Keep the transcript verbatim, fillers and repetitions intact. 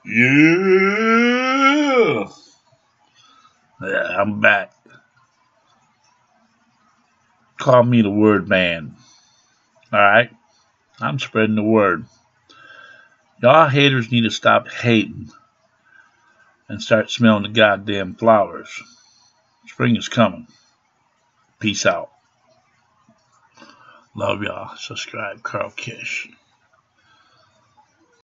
Yeah. Yeah, I'm back. Call me the word man. Alright? I'm spreading the word. Y'all haters need to stop hating and start smelling the goddamn flowers. Spring is coming. Peace out. Love y'all. Subscribe, Carl Kish.